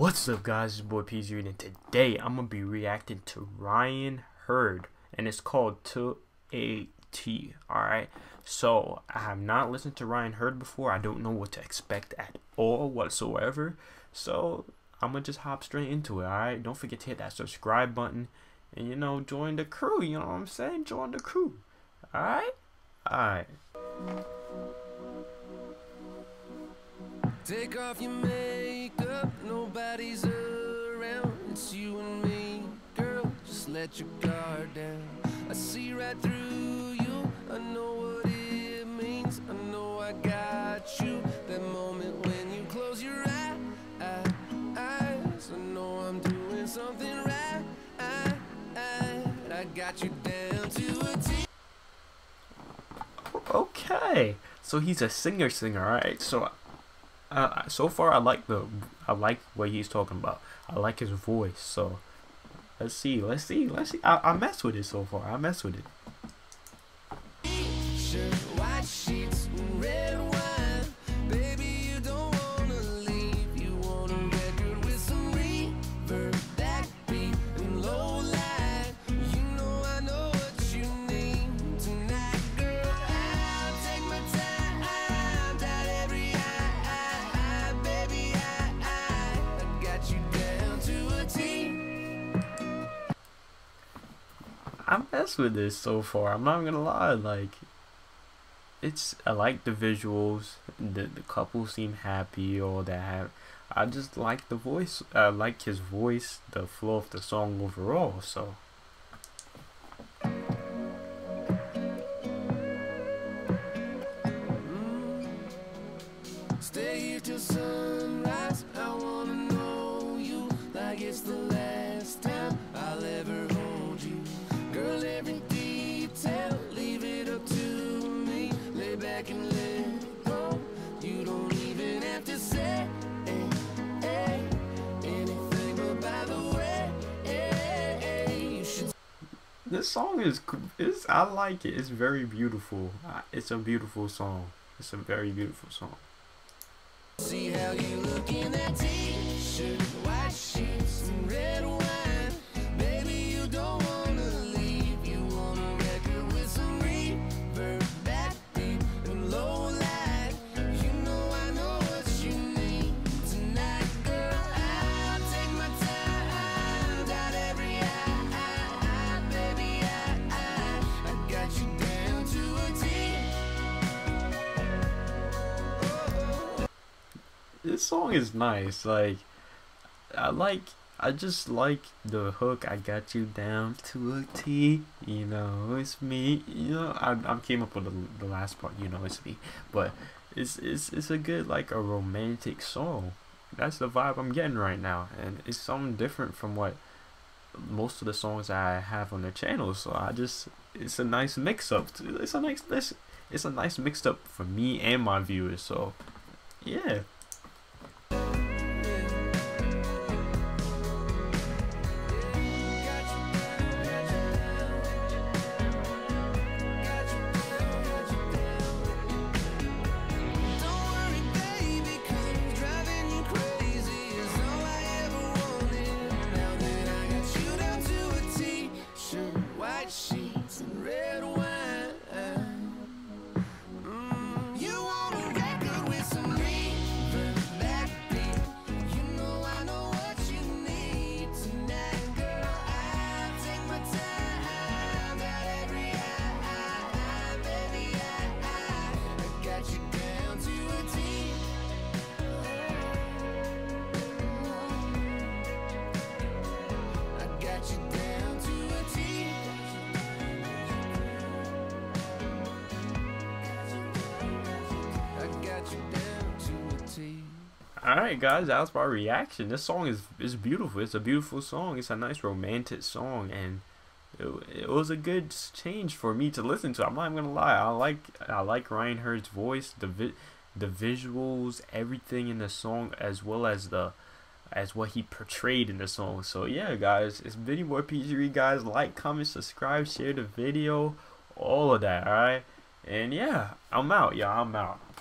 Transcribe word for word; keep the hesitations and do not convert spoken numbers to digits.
What's up, guys? It's your boy P Z, and today I'm gonna be reacting to Ryan Hurd, and it's called two A T. Alright, so I have not listened to Ryan Hurd before. I don't know what to expect at all whatsoever, so I'm gonna just hop straight into it. Alright, don't forget to hit that subscribe button and, you know, join the crew. You know what I'm saying? Join the crew. Alright, alright. Take off your makeup, nobody's around. It's you and me, girl, just let your guard down. I see right through you, I know what it means. I know I got you, that moment when you close your eye, I, eyes. I know I'm doing something right, I, I, I got you down to a T. Okay, so he's a singer singer, alright, so Uh, so far, I like the I like what he's talking about. I like his voice. So let's see, let's see, let's see. I, I mess with it so far. I mess with it. White sheets, red wine, baby, you don't wanna leave. You want a record with some reverb, backbeat, and low line. You know I know what you need tonight, girl. I'll take my time, dot every I, baby, I, I, I got you down to a T. I mess with this so far. I'm not gonna lie. Like, it's I like the visuals. The the couple seem happy. All that. Have, I just like the voice. I like his voice. The flow of the song overall. So. Stay here till sunrise. I wanna know you like it's the last time I'll ever hold you. Girl, every detail, leave it up to me. Lay back and let go. You don't even have to say hey, hey, anything, but by the way, hey, hey, you should. This song is is I like it. It's very beautiful. It's a beautiful song. It's a very beautiful song. See how you look in that t-shirt, white sheets and red wine. Baby, you don't wanna leave. You want a record with some reverb, backbeat, and low light. You know I know what you need tonight, girl. I'll take my time, dot every I, I, I, baby, I, I, I got you down to a T. This song is nice. Like, I like, I just like the hook. I got you down to a T. You know, it's me. You know, I I came up with the, the last part. You know, it's me. But it's it's it's a good, like, a romantic song. That's the vibe I'm getting right now, and it's something different from what most of the songs I have on the channel. So I just, it's a nice mix up. It's a nice it's, it's a nice mix up for me and my viewers. So yeah. Sheets and red wine. Mm, you want a record with some reverb, backbeat. You know I know what you need tonight, girl. I'll take my time, got every I, I, baby, I, I, I got you down to a T. I got you down to a T. Alright, guys, that was my reaction. This song is is beautiful. It's a beautiful song. It's a nice romantic song, and it, it was a good change for me to listen to. I'm not even gonna lie. I like I like Ryan Hurd's voice, the vi the visuals, everything in the song, as well as the as what he portrayed in the song. So yeah, guys, it's been your boy P Z. Guys, like, comment, subscribe, share the video, all of that. Alright, and yeah, I'm out, y'all. I'm out.